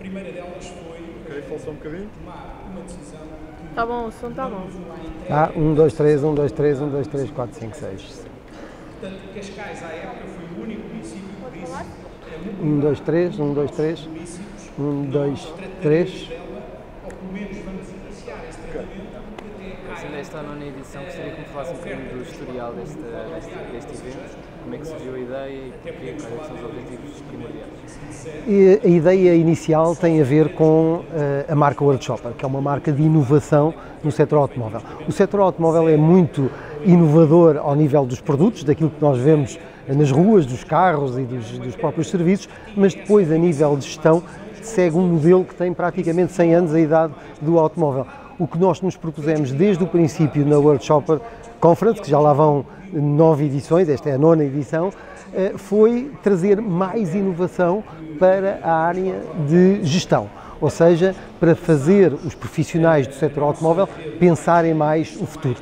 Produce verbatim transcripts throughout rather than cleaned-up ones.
primeira delas foi Ok, fala só um bocadinho. tomar uma decisão que Tá bom, o som tá bom. Ah, um, dois, três, um, dois, três, um, dois, três, quatro, cinco, seis. Portanto, Cascais, à época, foi o único município que disse a um, dois, três, um, dois, três, um, dois, três. dela, ou pelo menos vamos iniciar esse tratamento até Sendo esta a nona edição, gostaria que me falasse um bocadinho do historial deste, deste, deste evento, como é que surgiu a ideia e porquê, quais é que são os objetivos primordiais. E a ideia inicial tem a ver com uh, a marca World Shopper, que é uma marca de inovação no setor automóvel. O setor automóvel é muito inovador ao nível dos produtos, daquilo que nós vemos nas ruas, dos carros e dos, dos próprios serviços, mas depois a nível de gestão segue um modelo que tem praticamente cem anos a idade do automóvel. O que nós nos propusemos desde o princípio na World Shopper Conference, que já lá vão nove edições, esta é a nona edição, foi trazer mais inovação para a área de gestão, ou seja, para fazer os profissionais do setor automóvel pensarem mais o futuro.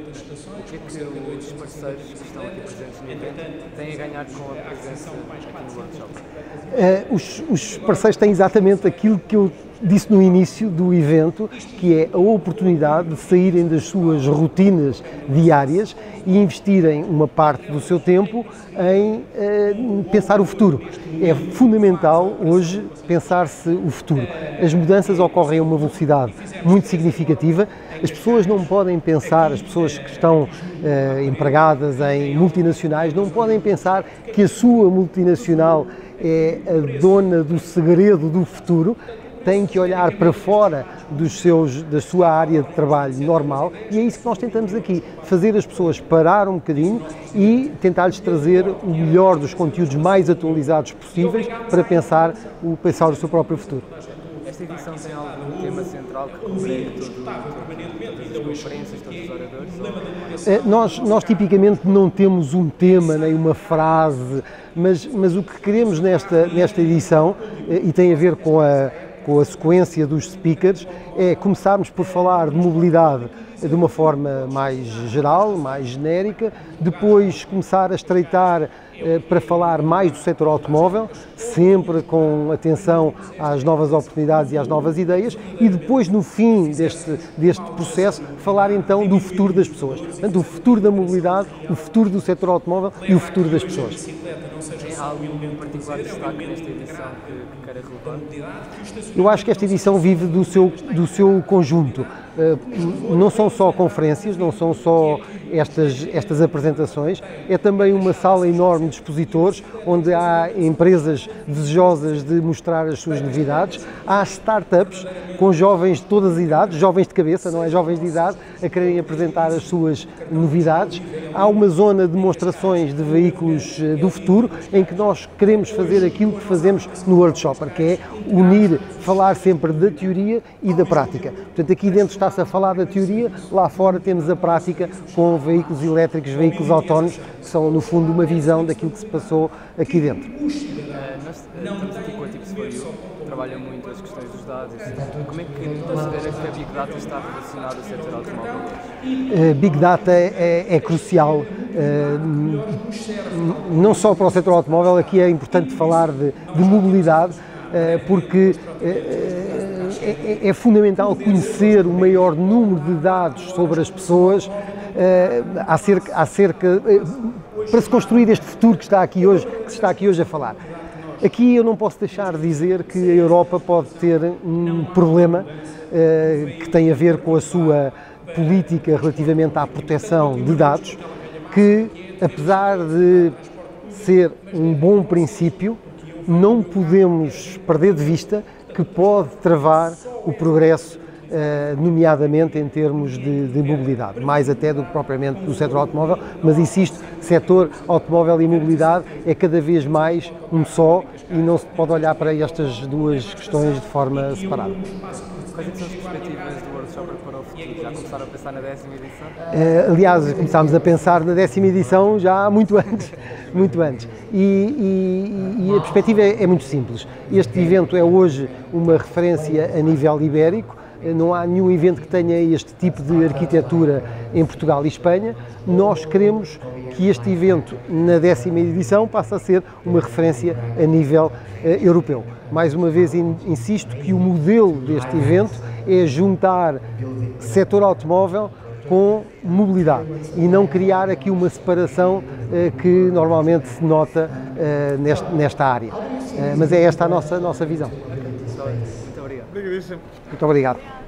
O que é que os parceiros que estão aqui presentes no evento têm a ganhar com a presença aqui no World Shopper? Uh, os, os parceiros têm exatamente aquilo que eu disse no início do evento, que é a oportunidade de saírem das suas rotinas diárias e investirem uma parte do seu tempo em uh, pensar o futuro. É fundamental hoje pensar-se o futuro. As mudanças ocorrem a uma velocidade muito significativa. As pessoas não podem pensar, as pessoas que estão uh, empregadas em multinacionais, não podem pensar que a sua multinacional é a dona do segredo do futuro. Têm que olhar para fora dos seus, da sua área de trabalho normal e é isso que nós tentamos aqui, fazer as pessoas parar um bocadinho e tentar-lhes trazer o melhor dos conteúdos mais atualizados possíveis para pensar o, pensar o seu próprio futuro. Esta edição tem algum tema central que cobre todo, todas as conferências, todos os oradores? Nós, nós tipicamente não temos um tema nem uma frase, mas, mas o que queremos nesta, nesta edição, e tem a ver com a com a sequência dos speakers, é começarmos por falar de mobilidade de uma forma mais geral, mais genérica, depois começar a estreitar eh, para falar mais do setor automóvel, sempre com atenção às novas oportunidades e às novas ideias, e depois, no fim deste, deste processo, falar então do futuro das pessoas. Portanto, o futuro da mobilidade, o futuro do setor automóvel e o futuro das pessoas. Tem algo em particular destaque nesta edição que, que queira relevar? Eu acho que esta edição vive do seu, do seu conjunto. Não são só conferências, não são só estas, estas apresentações, é também uma sala enorme de expositores, onde há empresas desejosas de mostrar as suas novidades, há startups com jovens de todas as idades, jovens de cabeça, não é jovens de idade, a quererem apresentar as suas novidades, há uma zona de demonstrações de veículos do futuro, em que nós queremos fazer aquilo que fazemos no World Shopper, que é unir, falar sempre da teoria e da prática. Portanto, aqui dentro está-se a falar da teoria, lá fora temos a prática com veículos elétricos, veículos autónomos, que são, no fundo, uma visão daquilo que se passou aqui dentro. Uh, nós estamos aqui com a Tips for You, trabalha muito as questões dos dados. Como é que considera que a Big Data está relacionada ao setor automóvel hoje? Uh, Big Data é, é crucial, uh, não só para o setor automóvel, aqui é importante falar de, de mobilidade, uh, porque uh, É, é, é fundamental conhecer o maior número de dados sobre as pessoas uh, acerca, acerca, uh, para se construir este futuro que está aqui hoje, que se está aqui hoje a falar. Aqui eu não posso deixar de dizer que a Europa pode ter um problema uh, que tem a ver com a sua política relativamente à proteção de dados, que apesar de ser um bom princípio, não podemos perder de vista que pode travar o progresso, nomeadamente em termos de, de mobilidade, mais até do que propriamente do setor automóvel, mas insisto, setor automóvel e mobilidade é cada vez mais um só e não se pode olhar para estas duas questões de forma separada. Quais são as perspectivas do World Shopper para o futuro? Já começaram a pensar na décima edição? Uh, aliás, começámos a pensar na décima edição já muito antes, muito antes. E, e, e a perspectiva é, é muito simples. Este evento é hoje uma referência a nível ibérico, não há nenhum evento que tenha este tipo de arquitetura em Portugal e Espanha. Nós queremos que este evento, na décima edição, passe a ser uma referência a nível uh, europeu. Mais uma vez insisto que o modelo deste evento é juntar setor automóvel com mobilidade e não criar aqui uma separação uh, que normalmente se nota uh, neste, nesta área. Uh, mas é esta a nossa, nossa visão. Muito obrigado. Muito obrigado.